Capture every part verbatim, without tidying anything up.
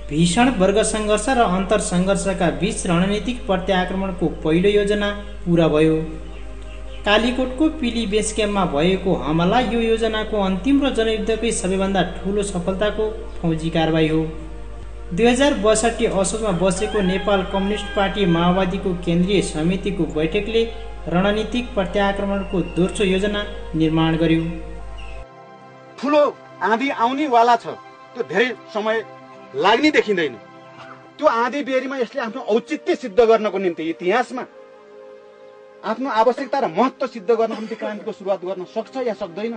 भीषण वर्ग सङ्घर्ष र अन्तर सङ्घर्षका बीच रणनीतिक प्रत्याक्रमणको पहिलो योजना पुरा भयो। कालीकोटको पिली बेस क्याम्पमा भएको हमला यो योजनाको अन्तिम र जनयुद्धकै सबैभन्दा ठूलो सफलताको फौजी कारबाही हो। दुई हजार बसठी असोजमा बसेको नेपाल कम्युनिस्ट पार्टी माओवादीको केन्द्रीय समितिको बैठकले रणनीतिक प्रत्याक्रमणको दोस्रो योजना निर्माण गर्यो। ठुलो आँधी आउनेवाला छ, त्यो धेरै समय लाग्ने देखिँदैन। त्यो आँधी बेरीमा यसले आफ्नो औचित्य सिद्ध गर्नको निम्ति इतिहासमा आफ्नो आवश्यकता र महत्त्व सिद्ध गर्नको निम्ति क्रान्तिको सुरुवात गर्न सक्छ या सक्दैन,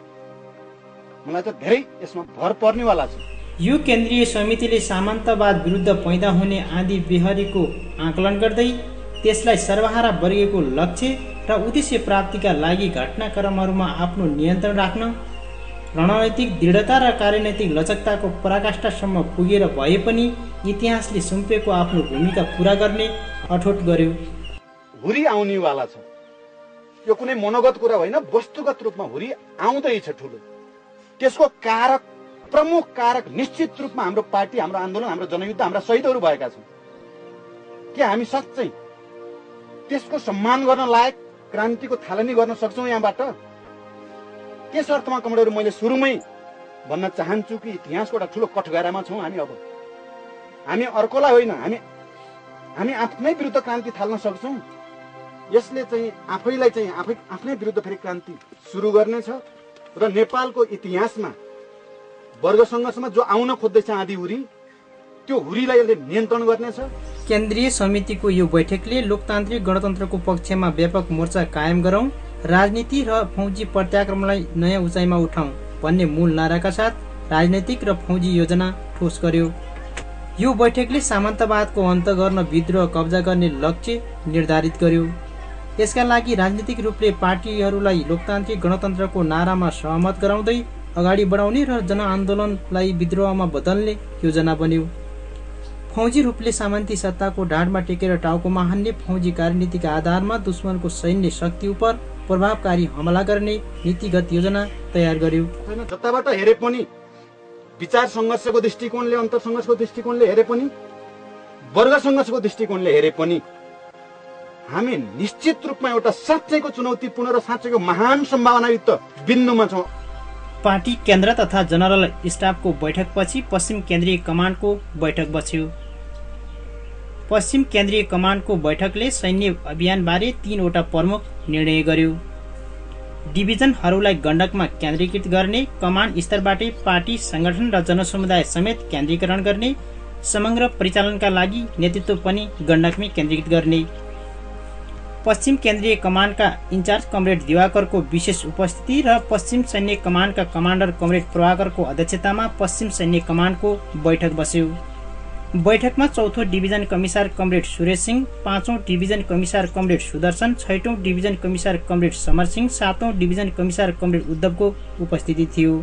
मलाई त धेरै यसमा भर पर्नेवाला छ। यो केन्द्रीय समितिले सामन्तवाद विरुद्ध पैदा हुने आँधी बेहरीको आकलन गर्दै त्यसलाई सर्वहारा वर्गको लक्ष्य र उद्देश्य प्राप्तिका लागि घटनाक्रमहरूमा आफ्नो नियन्त्रण राख्न, रणनैतिक दृढता र कार्यनैतिक लचकताको पराकाष्ठासम्म पुगेर भए पनि इतिहासले सुम्पेको आफ्नो भूमिका पूरा गर्ने अठोट गर्यो। हुरी आउनेवाला छ, यो कुनै मनोगत कुरा होइन, वस्तुगत रूपमा हुरी आउँदैछ ठुलो। त्यसको कारक, प्रमुख कारक निश्चित रूपमा हाम्रो पार्टी, हाम्रो आन्दोलन, हाम्रो जनयुद्ध, हाम्रा शहीदहरू भएका छन्। के हामी साँच्चै त्यसको सम्मान गर्न लायक क्रान्तिको थालनी गर्न सक्छौँ यहाँबाट? त्यस अर्थमा कमरेडहरू मैले सुरुमै भन्न चाहन्छु कि इतिहासको एउटा ठुलो कठघरामा छौँ हामी। अब हामी अर्कोलाई होइन, हामी हामी आफ्नै विरुद्ध क्रान्ति थाल्न सक्छौँ। यसले चाहिँ आफैलाई चाहिँ आफै आफ्नै विरुद्ध फेरि क्रान्ति सुरु गर्नेछ र नेपालको इतिहासमा वर्ग सङ्घर्षमा जो आउन खोज्दैछ आँधी हुरी, त्यो हुरीलाई यसले नियन्त्रण गर्नेछ। केन्द्रीय समितिको यो बैठकले लोकतान्त्रिक गणतन्त्रको पक्षमा व्यापक मोर्चा कायम गरौँ, राजनीति र फौजी प्रत्याक्रमणलाई नयाँ उचाइमा उठाउँ भन्ने मूल नाराका साथ राजनैतिक र फौजी योजना ठोस गर्यो। यो बैठकले सामन्तवादको अन्त गर्न विद्रोह कब्जा गर्ने लक्ष्य निर्धारित गर्यो। यसका लागि राजनीतिक रूपले पार्टीहरूलाई लोकतान्त्रिक गणतन्त्रको नारामा सहमत गराउँदै अगाडि बढाउने र जनआन्दोलनलाई विद्रोहमा बदल्ने योजना बन्यो। फौजी रूपले सामन्ती सत्ताको ढाडमा टेकेर टाउकोमा हान्ने फौजी कार्यनीतिका आधारमा दुश्मनको सैन्य शक्ति उप प्रभावकारी हमला गर्ने नीतिगत योजना तयार गर्यो। जताबाट हेरे पनि, विचार सङ्घर्षको दृष्टिकोणले, अन्तर सङ्घर्षको दृष्टिकोणले हेरे पनि, वर्ग सङ्घर्षको दृष्टिकोणले हेरे पनि हामी निश्चित रूपमा एउटा साँच्चैको चुनौतीपूर्ण र साँच्चैको महान सम्भावनायुक्त बिन्दुमा छौँ। पार्टी केन्द्र तथा जनरल स्टाफको बैठकपछि पश्चिम केन्द्रीय कमान्डको बैठक बस्यो। पश्चिम केन्द्रीय कमान्डको बैठकले सैन्य अभियानबारे तीनवटा प्रमुख निर्णय गर्यो। डिभिजनहरूलाई गण्डकमा केन्द्रीकृत गर्ने, कमान्ड स्तरबाटै पार्टी संगठन र जनसमुदाय समेत केन्द्रीकरण गर्ने, समग्र परिचालनका लागि नेतृत्व पनि गण्डकमै केन्द्रीकृत गर्ने। पश्चिम केन्द्रीय कमान्डका इन्चार्ज कमरेड दिवाकरको विशेष उपस्थिति र पश्चिम सैन्य कमान्डका कमान्डर कमरेड प्रभाकरको अध्यक्षतामा पश्चिम सैन्य कमान्डको बैठक बस्यो। बैठकमा चौथो division commissar comrade Suresh Singh, पाँचौं डिभिजन कमिसार कमरेड सुदर्शन, छैटौं division commissar comrade Samar Singh, सातौं डिभिजन कमिसार कमरेड उद्धवको उपस्थिति थियो।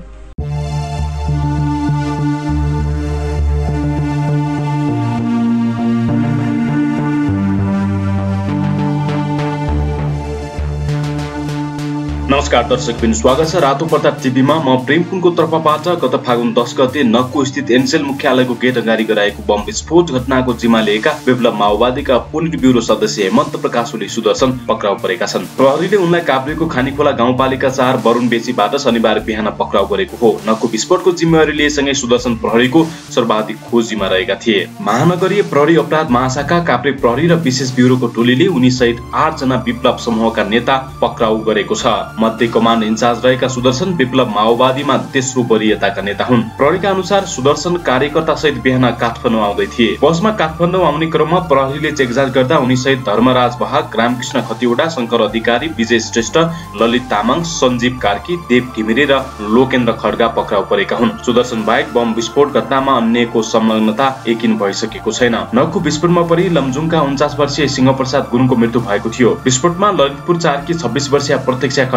नमस्कार दर्शकबिन, स्वागत छ रातो प्रताप टिभीमा। म प्रेमकुनको तर्फबाट गत फागुन दस गते नक्कु स्थित एनसेल मुख्यालयको गेट अगाडि गराएको बम विस्फोट घटनाको जिम्मा लिएका विप्लव माओवादीका पोलिट ब्युरो सदस्य हेमन्त प्रकाश ओली सुदर्शन पक्राउ परेका छन्। प्रहरीले उनलाई काभ्रेको खानीखोला गाउँपालिका चार बरुण बेसीबाट शनिबार बिहान पक्राउ गरेको हो। नक्कु विस्फोटको जिम्मेवारी लिएसँगै सुदर्शन प्रहरीको सर्वाधिक खोजीमा रहेका थिए। महानगरीय प्रहरी अपराध महाशाखा, काभ्रे प्रहरी र विशेष ब्युरोको टोलीले उनी सहित आठ जना विप्लव समूहका नेता पक्राउ गरेको छ। मध्य कमान्ड इन्चार्ज रहेका सुदर्शन विप्लव माओवादीमा तेस्रो वरियताका नेता हुन्। प्रहरीका अनुसार सुदर्शन कार्यकर्ता सहित बिहान काठमाडौँ आउँदै थिए। बसमा काठमाडौँ आउने क्रममा प्रहरीले चेकजाँच गर्दा उनी सहित धर्मराज बहाक, रामकृष्ण खतिवडा, शङ्कर अधिकारी, विजय श्रेष्ठ, ललित तामाङ, सञ्जीव कार्की, देव घिमिरे र लोकेन्द्र खड्गा पक्राउ परेका हुन्। सुदर्शन बाहेक बम विस्फोट घटनामा अन्यको संलग्नता यकिन भइसकेको छैन। नक्कु विस्फोटमा परि लमजुङका उन्चास वर्षीय सिंहप्रसाद गुरुङको मृत्यु भएको थियो। विस्फोटमा ललितपुर चारकी छब्बीस वर्षीय प्रत्यक्षा खड्गा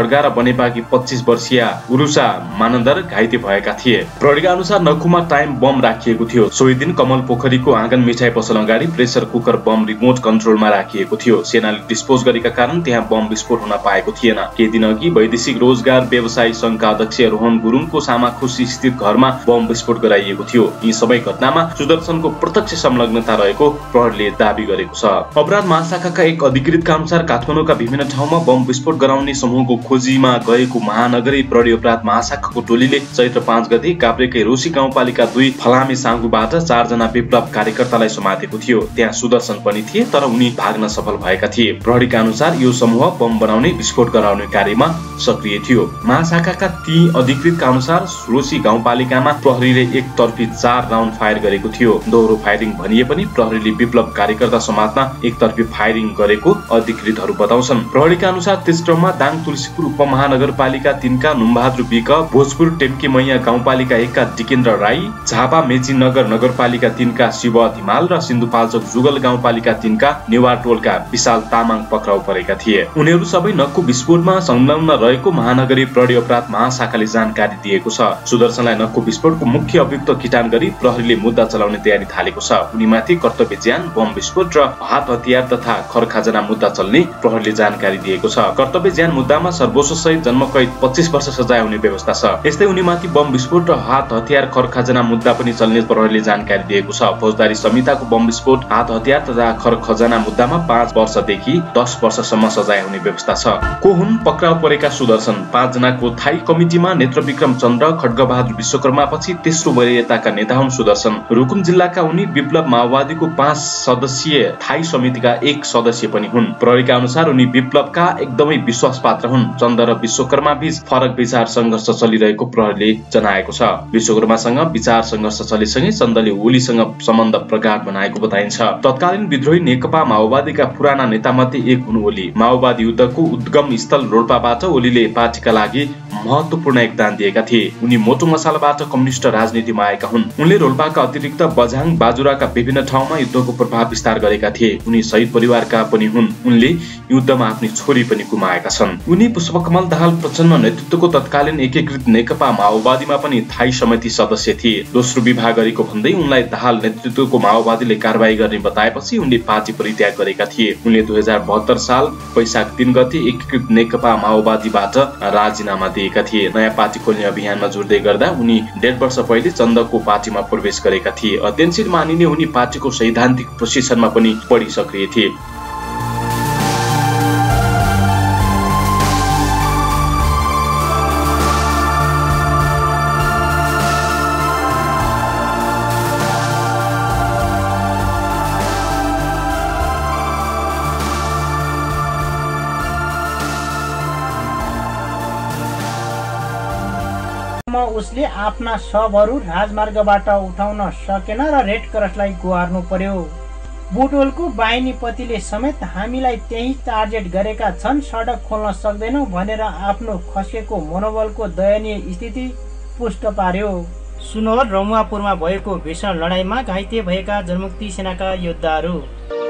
खड्गा र बनेपाकी पच्चीस वर्षीय उरुसा मानन्दर घाइते भएका थिए। प्रहरीका अनुसार नक्खुमा टाइम बम राखिएको थियो। सोही दिन कमल पोखरीको आँगन मिठाई पसल अगाडि प्रेसर कुकर बम रिमोट कन्ट्रोलमा राखिएको थियो। सेनाले डिस्पोज गरेका कारण त्यहाँ बम विस्फोट हुन पाएको थिएन। केही दिन अघि वैदेशिक रोजगार व्यवसायी संघका अध्यक्ष रोहन गुरुङको सामाखुसी स्थित घरमा बम विस्फोट गराइएको थियो। यी सबै घटनामा सुदर्शनको प्रत्यक्ष संलग्नता रहेको प्रहरीले दावी गरेको छ। अपराध महाशाखाका एक अधिकृतका अनुसार काठमाडौँका विभिन्न ठाउँमा बम विस्फोट गराउने समूहको खोजीमा गएको महानगरी प्रहरी अपराध महाशाखाको टोलीले चैत्र पाँच गते काभ्रेकै रोशी गाउँपालिका दुई फलामे साङ्गुबाट चारजना विप्लव कार्यकर्तालाई समातेको थियो। त्यहाँ सुदर्शन पनि थिए, तर उनी भाग्न सफल भएका थिए। प्रहरीका अनुसार यो समूह बम बनाउने विस्फोट गराउने कार्यमा सक्रिय थियो। महाशाखाका ती अधिकृतका अनुसार रोशी गाउँपालिकामा प्रहरीले एक तर्फी चार राउन्ड फायर गरेको थियो। दोहोरो फायरिङ भनिए पनि प्रहरीले विप्लव कार्यकर्ता समात्न एक तर्फी फायरिङ गरेको अधिकृतहरू बताउँछन्। प्रहरीका अनुसार त्यस क्रममा दाङ तुलसीपुर उपमहानगरपालिका तीनका नुम्बहादुर विक, भोजपुर टेम्की मैया गाउँपालिका एकका डिकेन्द्र राई, झापा मेची नगर नगरपालिका तीनका शिव धिमाल र सिन्धुपाल्चोक जुगल गाउँपालिका तीनका नेवार टोलका विशाल तामाङ पक्राउ परेका थिए। उनीहरू सबै नक्कु विस्फोटमा संलग्न रहेको महानगरी प्रहरी अपराध महाशाखाले जानकारी दिएको छ। सुदर्शनलाई नक्कु विस्फोटको मुख्य अभियुक्त किटान गरी प्रहरीले मुद्दा चलाउने तयारी थालेको छ। उनीमाथि कर्तव्य ज्यान, बम विस्फोट र हात हतियार तथा खरखजाना मुद्दा चल्ने प्रहरीले जानकारी दिएको छ। कर्तव्य ज्यान मुद्दामा सर्वोच्च सहित जन्मकैद पच्चीस वर्ष सजाय हुने व्यवस्था छ। यस्तै उनीमाथि बम विस्फोट र हात हतियार खरखजाना मुद्दा पनि चल्ने प्रहरीले जानकारी दिएको छ। फौजदारी संहिताको बम विस्फोट, हात हतियार तथा खरखजाना मुद्दामा पाँच वर्षदेखि दस वर्षसम्म सजाय हुने व्यवस्था छ। को हुन् पक्राउ परेका सुदर्शन? पाँच जनाको थाई कमिटीमा नेत्र विक्रम चन्द्र, खड्गबहादुर विश्वकर्मा पछि तेस्रो वरीयताका नेता हुन् सुदर्शन। रुकुम जिल्लाका उनी विप्लव माओवादीको पाँच सदस्यीय थाई समितिका एक सदस्य पनि हुन्। प्रहरीका अनुसार उनी विप्लवका एकदमै विश्वास पात्र हुन्। चन्द्र र विश्वकर्मा बीच फरक विचार संघर्ष चलिरहेको प्रहरीले जनाएको छ। विश्वकर्मासँग विचार संघर्ष चलेसँगै चन्द्रले ओलीसँग सम्बन्ध प्रगाढ बनाएको बताइन्छ। तत्कालीन विद्रोही नेकपा माओवादीका पुराना नेता मध्ये एक हुन् ओली। माओवादी युद्धको उद्गम स्थल रोल्पाबाट ओलीले पार्टीका लागि महत्वपूर्ण योगदान दिएका थिए। उनी मोटो मसालाबाट कम्युनिस्ट राजनीतिमा आएका हुन्। उनले रोल्पाका अतिरिक्त बझाङ, बाजुराका विभिन्न ठाउँमा युद्धको प्रभाव विस्तार गरेका थिए। उनी शहीद परिवारका पनि हुन्। उनले युद्धमा आफ्नी छोरी पनि गुमाएका छन्। उनी पुष्पकमल दाहाल प्रचण्ड नेतृत्वको तत्कालीन एकीकृत नेकपा माओवादीमा पनि थाई समिति सदस्य थिए। दोस्रो विवाह गरेको भन्दै उनलाई दाहाल नेतृत्वको माओवादीले कारबाही गर्ने बताएपछि उनले पार्टी परित्याग गरेका थिए। उनले दुई हजार बहत्तर साल वैशाख तीन गते एकीकृत नेकपा माओवादीबाट राजीनामा दिएका थिए। नयाँ पार्टी खोल्ने अभियानमा जुट्दै गर्दा उनी डेढ वर्ष पहिले चन्दको पार्टीमा प्रवेश गरेका थिए। अध्ययनशील मानिने उनी पार्टीको सैद्धान्तिक प्रशिक्षणमा पनि बढी सक्रिय थिए। उसले आफ्ना शवहरू राजमार्गबाट उठाउन सकेन र रेड क्रसलाई गुहार्नु पर्यो। बुटोलको बाहिनीपतिले समेत हामीलाई त्यही टार्गेट गरेका छन्, सडक खोल्न सक्दैनौ भनेर आफ्नो खसेको मनोबलको दयनीय स्थिति पुष्ट पार्यो। सुनौर रमुवापुरमा भएको भीषण लडाईँमा घाइते भएका जनमुक्ति सेनाका योद्धाहरू।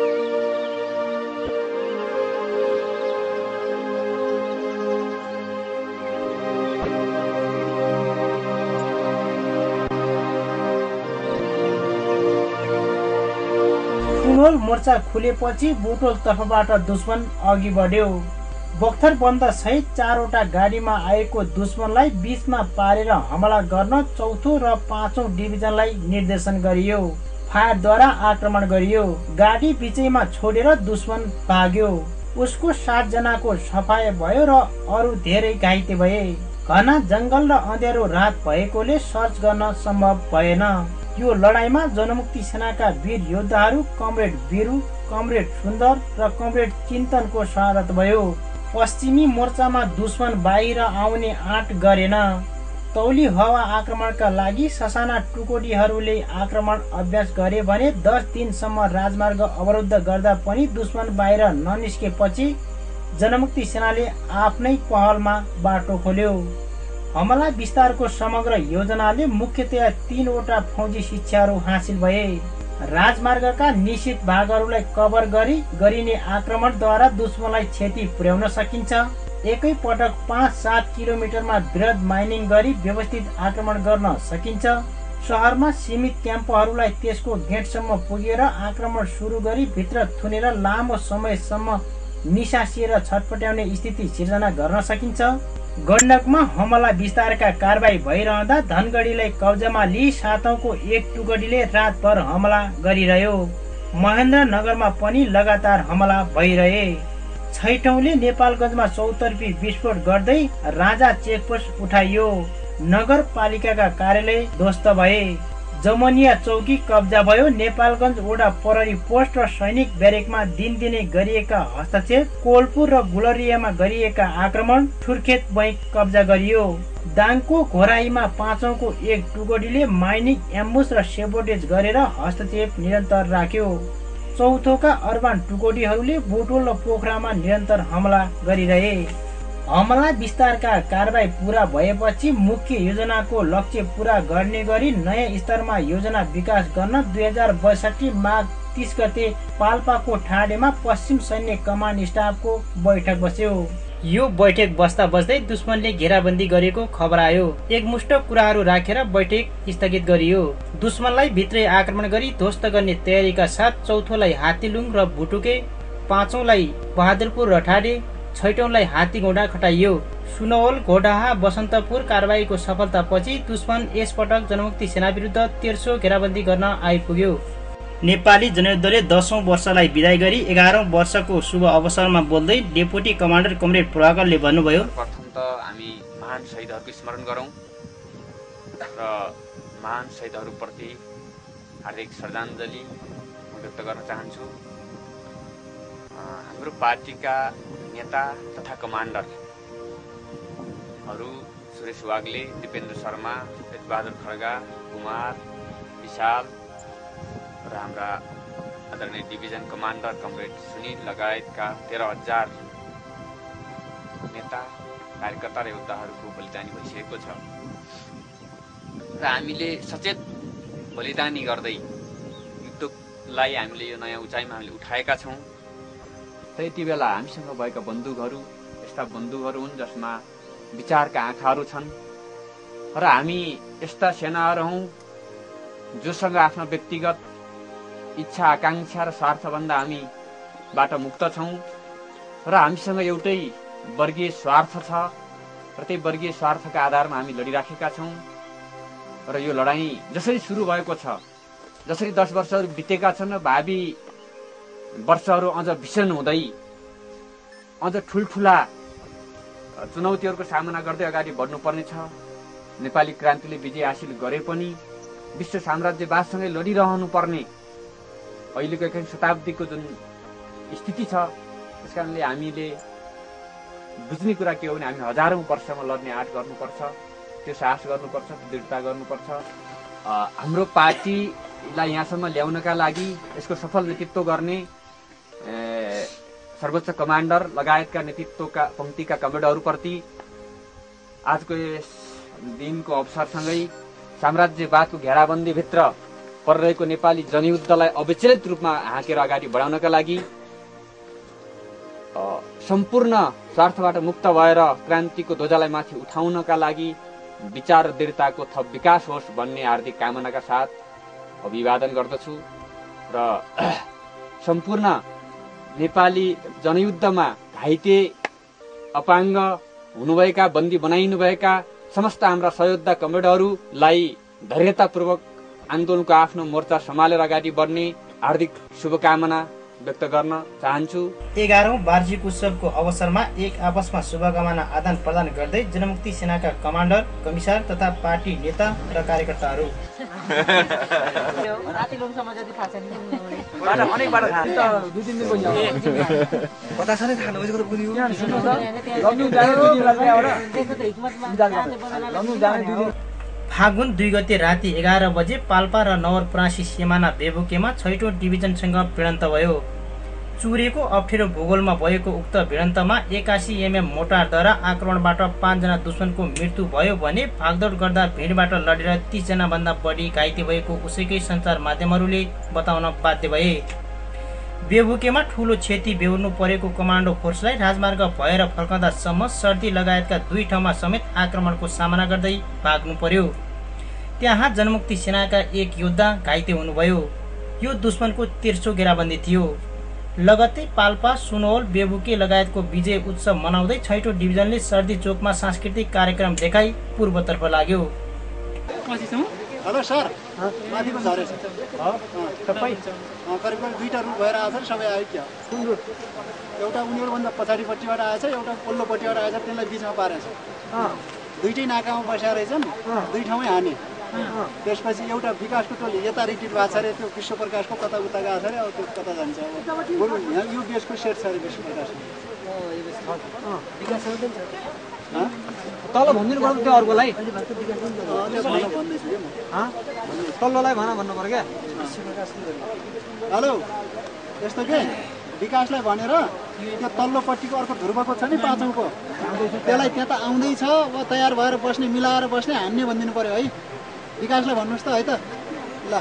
बुटोल मोर्चा खुलेपछि बुटोल तर्फबाट दुश्मन अघि बढ्यो। बख्तर बन्द सहित चारवटा गाडीमा आएको दुश्मनलाई बीचमा पारेर हमला गर्न चौथो र पाँचौं डिभिजनलाई निर्देशन गरियो। फायरद्वारा आक्रमण गरियो। गाडी बीचैमा छोडेर दुश्मन भाग्यो। उसको सात जनाको सफाई भयो र अरू धेरै घाइते भए। घना जंगल र अँध्यारो रात भएकोले सर्च गर्न सम्भव भएन। यो लडाईँमा जनमुक्ति सेनाका वीर योद्धाहरू कमरेड वीरू, कमरेड सुन्दर र कमरेड चिन्तनको शहादत भयो। पश्चिमी मोर्चामा दुश्मन बाहिर आउने आँट गरेन। तौली हवा आक्रमणका लागि ससाना टुकडीहरूले आक्रमण अभ्यास गरे भने दस दिनसम्म राजमार्ग अवरुद्ध गर्दा पनि दुश्मन बाहिर ननिस्केपछि जनमुक्ति सेनाले आफ्नै पहलमा बाटो खोल्यो। हमला विस्तारको समग्र योजनाले मुख्यतया तीनवटा फौजी शिक्षाहरू हासिल भए। राजमार्गका निश्चित भागहरूलाई कभर गरी गरिने आक्रमणद्वारा दुश्मनलाई क्षति पुर्याउन सकिन्छ। एकै पटक पाँच सात किलोमिटरमा वृहत माइनिङ गरी व्यवस्थित आक्रमण गर्न सकिन्छ। सहरमा सीमित क्याम्पहरूलाई त्यसको गेटसम्म पुगेर आक्रमण सुरु गरी भित्र थुनेर लामो समयसम्म निसासिएर छटपट्याउने स्थिति सिर्जना गर्न सकिन्छ। गण्डकमा हमला विस्तारका कारबाही भइरहँदा धनगढीलाई कब्जामा लिई सातौंको एक टुकडीले रातभर हमला गरिरह्यो। महेन्द्रनगरमा पनि लगातार हमला भइरहे। छैटौंले नेपालगञ्जमा चौतर्फी विस्फोट गर्दै राजा चेकपोस्ट उठाइयो। नगरपालिकाका कार्यालय ध्वस्त भए। जमनिया चौकी कब्जा भयो। नेपालगञ्ज वडा प्रहरी पोस्ट र सैनिक ब्यारेकमा दिनदिनै गरिएका हस्तक्षेप। कोलपुर र गुलरियामा गरिएका आक्रमण। ठुर्खेत बैंक कब्जा गरियो। दाङको घोराईमा पाँचौंको एक टुकडीले माइनिङ एम्बुस र सेबोटेज गरेर हस्तक्षेप निरन्तर राख्यो। चौथोका अर्बान टुकडीहरूले बुटोल र पोखरामा निरन्तर हमला गरिरहे। हमला विस्तारका कारबाही पूरा भएपछि मुख्य योजनाको लक्ष्य पूरा गर्ने गरी नयाँ स्तरमा योजना विकास गर्न दुई हजार बैसठी माघ तीस गते पाल्पाको ठाडेमा पश्चिम सैन्य कमान्ड स्टाफको बैठक बस्यो। यो बैठक बस्दा बस्दै दुश्मनले घेराबन्दी गरेको खबर आयो। एकमुष्ट कुराहरू राखेर बैठक स्थगित गरियो। दुश्मनलाई भित्रै आक्रमण गरी ध्वस्त गर्ने तयारीका साथ चौथोलाई हात्तीलुङ र भुटुके, पाँचौंलाई बहादुरपुर र ठाडे, छैटौंलाई हात्तीगौडा खटाइयो। सुनवल, घोडाहा, बसन्तपुर कारबाहीको सफलतापछि दुश्मन यसपटक जनमुक्ति सेना विरुद्ध तेर्सो घेराबन्दी गर्न आइपुग्यो। नेपाली जनयुद्धले दशौं वर्षलाई विदाय गरी एघारौं वर्षको शुभ अवसरमा बोल्दै डेपुटी कमान्डर कमरेड प्रभाकरले भन्नुभयो, प्रथम त हामी महान शहीदहरूको स्मरण गरौँ र महान शहीदहरूप्रति हार्दिक श्रद्धाञ्जली व्यक्त गर्न चाहन्छु। हाम्रो पार्टीका नेता तथा कमान्डरहरू सुरेश वाग्ले, दिपेन्द्र शर्मा, बहादुर खड्गा, कुमार, विशाल र हाम्रा आदरणीय डिभिजन कमान्डर कमरेड सुनिल लगायतका तेह्र हजार नेता, कार्यकर्ता र योद्धाहरूको बलिदानी भइसकेको छ र हामीले सचेत बलिदानी गर्दै युद्धलाई हामीले यो नयाँ उचाइमा हामीले उठाएका छौँ। त्यति बेला हामीसँग भएका बन्दुकहरू यस्ता बन्दुकहरू हुन् जसमा विचारका आँखाहरू छन् र हामी यस्ता सेनाहरू हौँ जोसँग आफ्नो व्यक्तिगत इच्छा, आकांक्षा र स्वार्थभन्दा हामीबाट मुक्त छौँ र हामीसँग एउटै वर्गीय स्वार्थ छ र त्यही वर्गीय स्वार्थका आधारमा हामी लडिराखेका छौँ र यो लडाईँ जसरी सुरु भएको छ, जसरी दस वर्षहरू बितेका छन् र भावी वर्षहरू अझ भीषण हुँदै अझ ठुल्ठुला चुनौतीहरूको सामना गर्दै अगाडि बढ्नुपर्ने छ। नेपाली क्रान्तिले विजय हासिल गरे पनि विश्व साम्राज्यवादसँगै लडिरहनु पर्ने अहिलेको एक शताब्दीको जुन स्थिति छ, त्यस कारणले हामीले बुझ्ने कुरा के हो भने हामी हजारौं वर्षमा लड्ने आँट गर्नुपर्छ, त्यो साहस गर्नुपर्छ, दृढता गर्नुपर्छ। हाम्रो पार्टीलाई यहाँसम्म ल्याउनका लागि यसको सफल नेतृत्व गर्ने सर्वोच्च कमान्डर लगायतका नेतृत्वका पंक्तिका कमान्डरहरूप्रति आजको यस दिनको अवसरसँगै साम्राज्यवादको घेराबन्दीभित्र परिरहेको नेपाली जनयुद्धलाई अविचलित रूपमा हाँकेर अगाडि बढाउनका लागि सम्पूर्ण स्वार्थबाट मुक्त भएर क्रान्तिको ध्वजालाई माथि उठाउनका लागि विचार र दृढताको थप विकास होस् भन्ने हार्दिक कामनाका साथ अभिवादन गर्दछु र सम्पूर्ण नेपाली जनयुद्धमा घाइते, अपाङ्ग हुनुभएका, बन्दी बनाइनुभएका समस्त हाम्रा सहयोद्धा कमरेडहरूलाई धैर्यतापूर्वक आन्दोलनको आफ्नो मोर्चा सम्हालेर अगाडि बढ्ने हार्दिक शुभकामना व्यक्त गर्न चाहन्छु। एघारौं वार्षिक उत्सवको अवसरमा एक आपसमा शुभकामना आदान प्रदान गर्दै जनमुक्ति सेनाका कमान्डर, कमिसार तथा पार्टी नेता र कार्यकर्ताहरू फागुन दुई गते राति एघार बजे पाल्पा र नवलपरासी सिमाना बेबुकेमा छैटौं डिभिजनसँग भिडन्त भयो। चुरेको अप्ठ्यारो भूगोलमा भएको उक्त भिडन्तमा एकासी एमएम मोटारद्वारा आक्रमणबाट पाँचजना दुश्मनको मृत्यु भयो भने भागदौड गर्दा भिडबाट लडेर तीसजना भन्दा बढी घाइते भएको उसैकै सञ्चार माध्यमहरूले बताउन बाध्य भए। बेबुकेमा ठूलो क्षति बेहोर्नु परेको कमान्डो फोर्सलाई राजमार्ग भएर फर्कँदासम्म सर्दी लगायतका दुई ठाउँमा समेत आक्रमणको सामना गर्दै भाग्नु पर्यो। त्यहाँ जनमुक्ति सेनाका एक योद्धा घाइते हुनुभयो। यो दुश्मनको तेर्सो घेराबन्दी थियो। लगत्तै पाल्पा, सुनवल, बेबुके लगायतको विजय उत्सव मनाउँदै छैटौं डिभिजनले सर्दी चोकमा सांस्कृतिक कार्यक्रम देखाई पूर्वतर्फ लाग्यो। हेलो सर, माथिको झरेछ तपाईँ करिब करिब दुईवटा रुट भएर आएछ, सबै आयो क्या? कुन रुट? एउटा उनीहरूभन्दा पछाडिपट्टिबाट आएछ, एउटा पल्लोपट्टिबाट आएछ, त्यसलाई बिचमा पारेछ। दुइटै नाकामा बसेर रहेछन्, दुई ठाउँमै हाने। त्यसपछि एउटा विकासको टोली यता रिटिट भएको छ अरे, त्यो विश्व प्रकाशको कता उता गएको छ अरे, अब त्यो कता जान्छ अब बरु यहाँ यो देशको सेट छ अरे विश्व प्रकाशको। तल भनिदिनु पर्यो त्यो अर्कोलाई, भन्दैछु कि म तल्लोलाई भन भन्नु पर्यो क्या। हेलो, यस्तो के विकासलाई भनेर त्यो तल्लोपट्टिको अर्को ध्रुवको छ नि पाँचौँको, त्यसलाई त्यहाँ त आउँदैछ, अब तयार भएर बस्ने, मिलाएर बस्ने, हान्ने भनिदिनु पर्यो है। विकासलाई भन्नुहोस् त है त। ल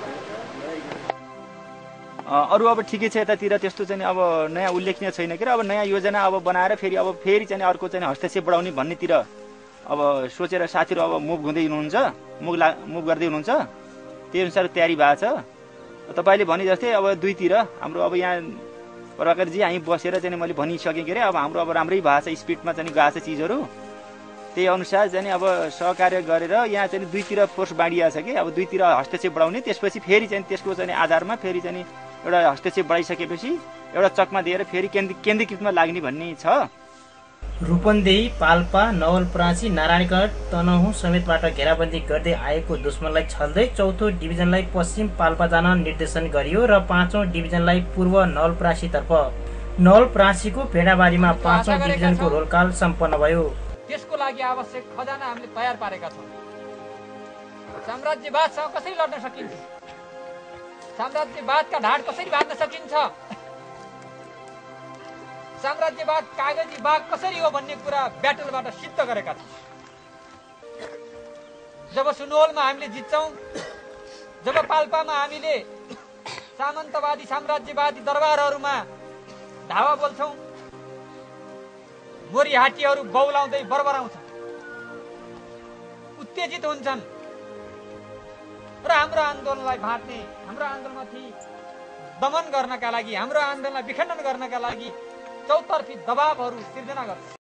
अरू अब ठिकै छ, यतातिर त्यस्तो चाहिँ अब नयाँ उल्लेखनीय छैन के, अब नयाँ योजना अब बनाएर फेरि अब फेरि चाहिँ अर्को चाहिँ हस्तक्षेप बढाउने भन्नेतिर अब सोचेर साथीहरू अब मुभ हुँदै हुनुहुन्छ, मुभ ला मुभ गर्दै हुनुहुन्छ। त्यही अनुसार तयारी भएको छ। तपाईँले भने जस्तै अब दुईतिर हाम्रो अब यहाँ प्रभाकरजी हामी बसेर चाहिँ मैले भनिसकेँ के अरे, अब हाम्रो अब राम्रै भएको छ, स्पिडमा चाहिँ गएको छ चिजहरू। त्यही अनुसार चाहिँ अब सहकार्य गरेर यहाँ चाहिँ दुईतिर फोर्स बाँडिएको छ कि, अब दुईतिर हस्तक्षेप बढाउने, त्यसपछि फेरि चाहिँ त्यसको चाहिँ आधारमा फेरि चाहिँ एउटा हस्तक्षेप बढाइसकेपछि एउटा चकमा दिएर फेरि केन्द्र केन्द्रीकृतमा लाग्ने भन्ने छ। रूपन्देही, पाल्पा, नवलपरासी, नारायणगढ, तनहुँ समेतबाट घेराबन्दी गर्दै आएको दुश्मनलाई छल्दै चौथो डिभिजनलाई पश्चिम पाल्पा जान निर्देशन गरियो र पाँचौं डिभिजनलाई पूर्व नवलपरासीतर्फ। नवलपरासीको भेडाबारीमा पाँचौं डिभिजनको रोलकाल सम्पन्न भयो। त्यसको लागि आवश्यक खजाना हामीले तयार पारेका छौँ। साम्राज्यवादसँग कसरी लड्न सकिन्छ, साम्राज्यवादका ढाड कसरी बाँध्न सकिन्छ, साम्राज्यवाद कागजी बाग कसरी हो भन्ने कुरा ब्याटलबाट सिद्ध गरेका छौँ। जब सुनवलमा हामीले जित्छौँ, जब पाल्पामा हामीले सामन्तवादी साम्राज्यवादी दरबारहरूमा धावा बोल्छौँ, मोरीहाटीहरू बौलाउँदै बरबराउँछन्, उत्तेजित हुन्छन् र हाम्रो आन्दोलनलाई भाट्ने, हाम्रो आन्दोलनमाथि दमन गर्नका लागि, हाम्रो आन्दोलनलाई विखण्डन गर्नका लागि चौतर्फी दबावहरू सिर्जना गर्छ।